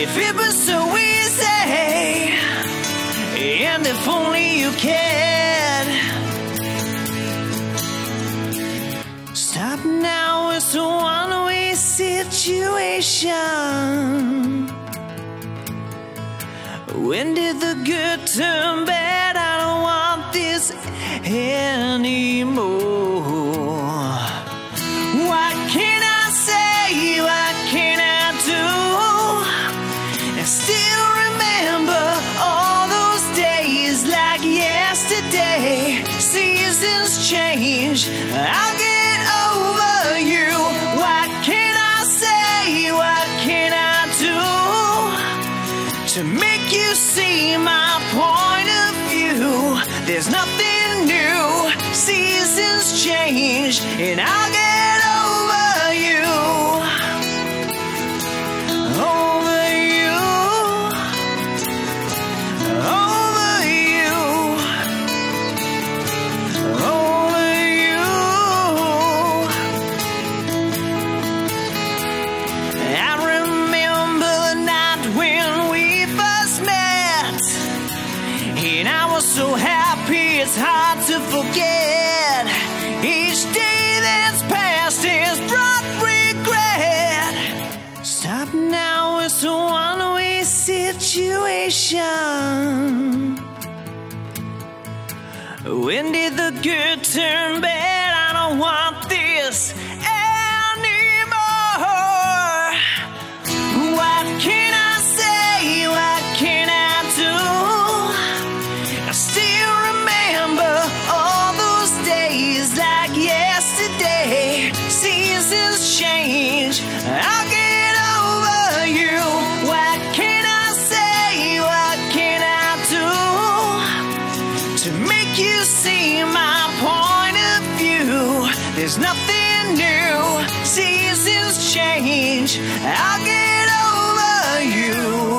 If it was so easy, and if only you cared. Stop now, it's a one-way situation. When did the good turn bad? I don't want this anymore. What can I say? What can I do? I still remember all those days like yesterday. Seasons change, I'll get over you. What can I say? What can I do to make you see my point of view? There's nothing new. Seasons change, and I'll get over you. Over you. Over you. Over you. I remember the night when we first met, and I was so happy it's hard to forget. Each day that's passed has brought regret. Stop now, it's a one-way situation. When did the good turn bad? I don't want this anymore. What can I say? What can I do? I still remember all those days like yesterday. Seasons change, I'll get over you. What can I say? What can I do to make you see my point of view? There's nothing new. Seasons change, I'll get over you.